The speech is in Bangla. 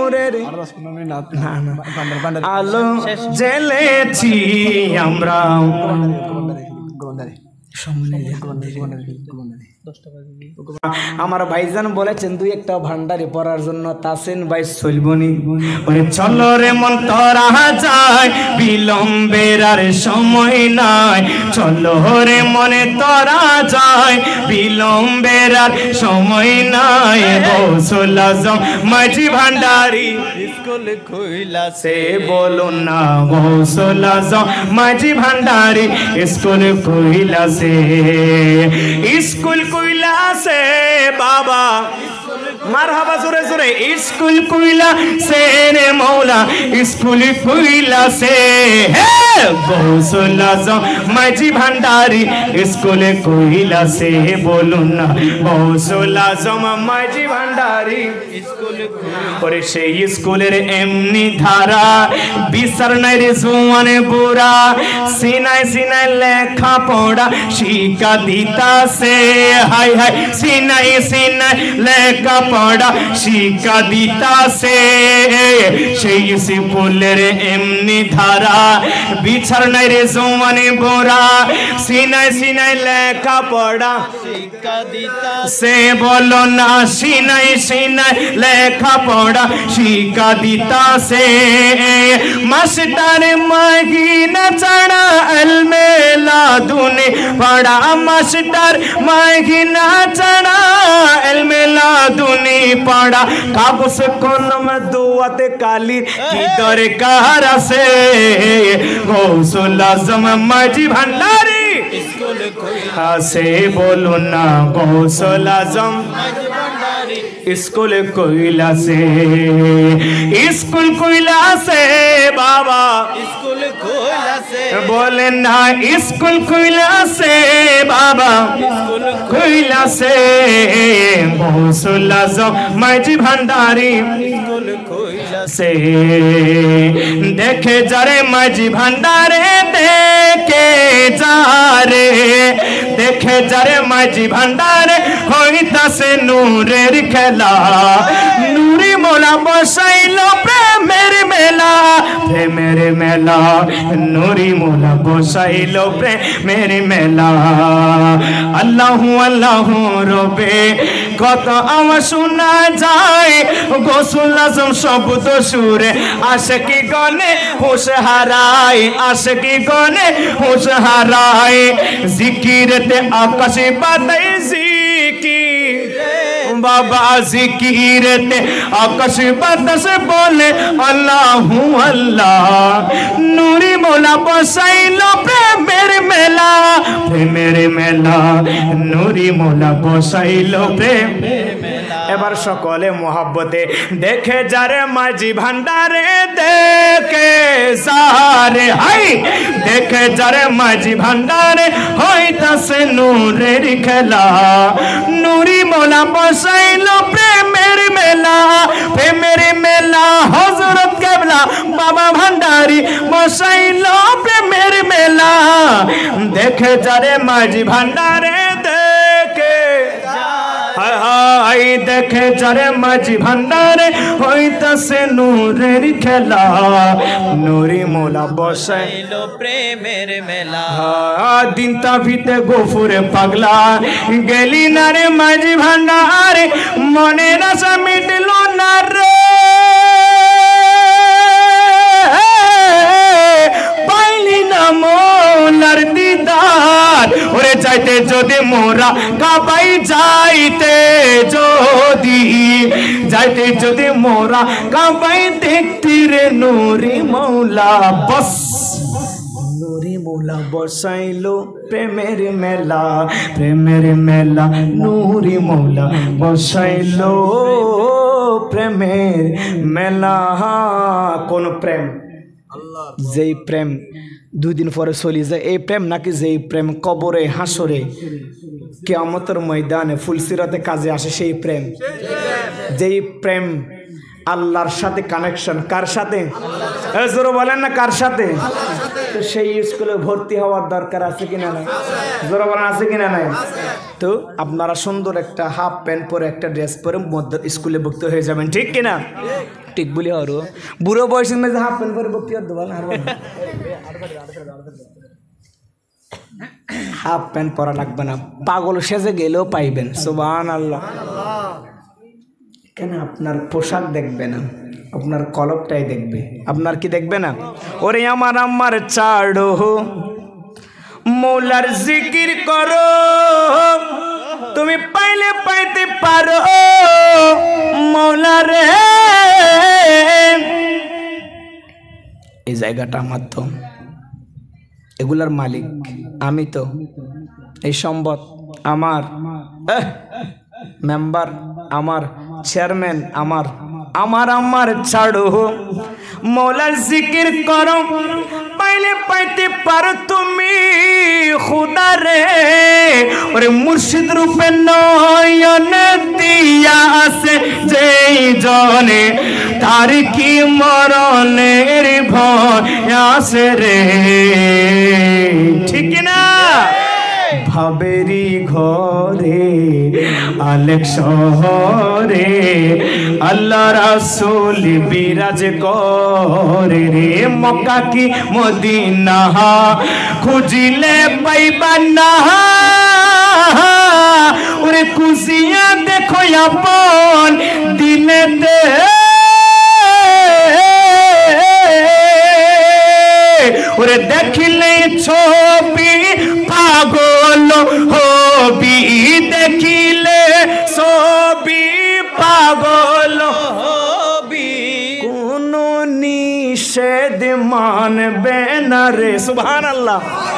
নূরের আলো জ্বেলেছি আমরা আমার ভাইজান বলেছেন দুই একটা ভান্ডারে পড়ার জন্য তাসিন ভাই চলবনি ওরে চলো রে মন তোরা যায় বিলম্বের আর সময় নাই চলো রে মনে তোরা যায় বিলম্বের আর সময় নাই গৌসুল আজম মাঝি ভান্ডারি স্কুল খুইলাছে বলুন না গৌসুল আজম মাঝি ভান্ডারি স্কুল খুইলাছে স্কুল কইলাছে বাবা মারহাবা জোরে জোরে স্কুল কইলাছে রে মৌলা স্কুল কইলাছে হে গৌসুল আজম মাঝি ভান্ডারি স্কুল কইলাছে বলুন না গৌসুল আজম মাঝি ভান্ডারি স্কুল করে সেই স্কুলের এমনি ধারা বিচার নাই রে জোয়ানে বুড়া সিনায় সিনায় লেখা পড়া শিক্ষা দিতাছে হাই হাই সিনায় সিনায় লেখা পড়া শিক্ষা দিতাছে সেই স্কুলের এমনি ধারা বিচার নাই রে জোয়ানে বুড়া সিনায় সিনায় লেখা পড়া শিক্ষা দিতাছে বলো না সিনায় সিনায় লেখা পড়া শিক্ষা দিতাছে মাস্টার মাহিনা ছাড়া আলমেলা দুনে পড়া মাস্টার মাহিনা ছাড়া আলমেলা দুনে পড়া কাগজ কলম দুয়াতে কালি কি দরকার আছে গৌসুল আজম মাঝি ভান্ডারি স্কুল আছে বলুন না গৌসুল আজম স্কুল কইলাছে স্কুল কইলাছে বাবা স্কুল কইলাছে বলেন না স্কুল কইলাছে বাবা স্কুল কইলাছে গৌসুল আজম মাঝি ভান্ডারি স্কুল কইলাছে দেখে যারে মাঝি ভান্ডারে দেখে যারে দেখে যারে মাঝি ভান্ডারে হইতাছে নূরের খেলা নূরি মোলা বসাইলো প্রেমের মেলা প্রেমের মেলা নূরি মোলা বসাইলো প্রেমের মেলা আল্লাহু আল্লাহু রবে কত আওয়াজ শোনা যায় গৌসুল আজম শব্দ সুরে আশিকি গনে হুঁশ হারায় আশিকি গনে হুঁশ হারায় জিকিরতে আকাশে বাতাই জিকির বাবা জিকিরতে আকাশ বাতাস বলে আল্লাহু আল্লাহ নূরি মোলা বসাইলো প্রেমের মেলা প্রেমের মেলা নূরি মোলা বসাইলো প্রেমের মেলা এবার সকলে মোহাব্বতে দেখে যারে মাঝি ভান্ডারে দেখে সারে হাই দেখে যারে মাঝি ভান্ডারে হইতাছে নূরের খেলা নূরি মোলা বসাইলো প্রেমের মেলা প্রেমের মেলা হযরত কেবলা বাবা ভান্ডারি বসাইলো প্রেমের মেলা দেখে যারে মাঝি ভান্ডারে দেখে হায় হায় দেখে যারে মাঝি ভান্ডারে হইতাছে নূরের খেলা নূরি মোলা বসাইলো প্রেমের মেলা দিন তাভিতে গোফুরে পাগলা গেলি না রে মাঝি ভান্ডারে মনের আশা মিটলো না রে পাইলি না মোলার দিদার ওরে যাইতে যদি মোরা কাবাই যাইতে যদি মোরা কাবাই দেখতি রে নূরি মৌলা বস নূরি মৌলা বসাইলো প্রেমের মেলা নূরি মৌলা বসাইলো প্রেমের মেলা কোন প্রেম যেই প্রেম দুই দিন পরে চলে যায় এই প্রেম নাকি যেই প্রেম কবরে হাসরে কিয়ামতের ময়দানে ফুলসিরাতে কাজে আসে সেই প্রেম যেই প্রেম আল্লাহর সাথে কানেকশন কার সাথে জোরে বলেন না কার সাথে তো সেই স্কুলে ভর্তি হওয়ার দরকার আছে কিনা নাই? জোরে বলেন আছে কিনা নাই? তো আপনারা সুন্দর একটা হাফ প্যান্ট পরে একটা ড্রেস পরে মধ্য স্কুলে ভর্তি হয়ে যাবেন, ঠিক কিনা? ঠিক বলি আরো বুড়ো বয়সের মধ্যে হাফ প্যান্ট পরে ভর্তি হতে বলেন, হাফ প্যান্ট পরা লাগবে না, পাগল সেজে গেলেও পাইবেন। সুবহানাল্লাহ। কেন? আপনার পোশাক দেখবে না, আপনার কলপটাই দেখবে। আপনার কি দেখবে না? ওরে আমার আমার ছাড়ো, মৌলার জিকির করো, তুমি পাইলে পাইতে পারো মৌলারে। এই জায়গাটা আমার, তো এগুলার মালিক আমি, তো এই সম্পদ আমার, মেম্বার আমার, চেয়ারম্যান আমার। আমার আমার ছাড়ো, মৌলার জিকির করো, পাইলে পাইতে পারো তুমি খুদারে। ওরে মুর্শিদ রূপে নয়ন দিয়া আছে যেই জনে, তার কি মরণের ভয় আছে রে, ঠিক না? ভাবেরি ঘরে আলেক শহরে আল্লাহ রাসূল বিরাজ করে রে। মক্কা কি মদিনা খুঁজিলে পাইবা না, ওরে কুজিয়া দেখো আপন দিলেতে, ওরে দেখিলে ছবি পাগল হবি, দেখিলে ছবি পাগল হবি, কোন নিষেধ মানবে না রে। সুবহানাল্লাহ।